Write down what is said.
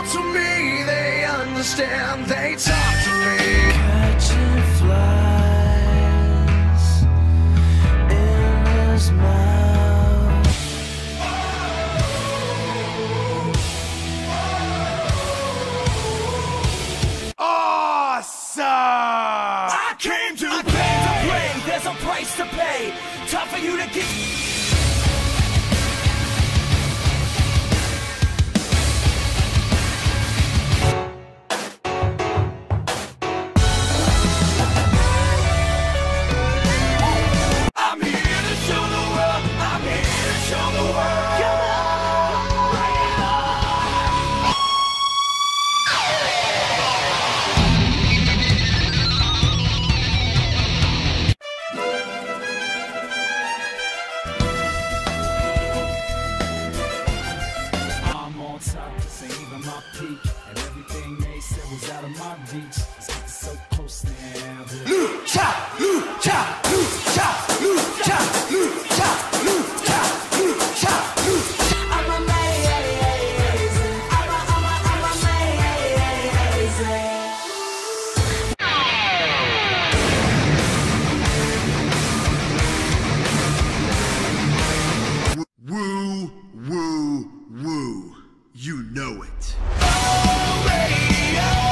talk to me, they understand, they talk to me. Catching flies in his mouth. Awesome! I came to play. There's a price to pay. Time for you to get. I'm here to show the world. I'm here to show the world. Come on! Bring it on! I'm on top, this ain't even my peak, and everything they said was out of my reach. It's getting so close now. Lucha, lucha, lucha, lucha, lucha, lucha, lucha, lucha. I'm amazing. I'm amazing. Woo, woo, woo. You know it. Oh, radio.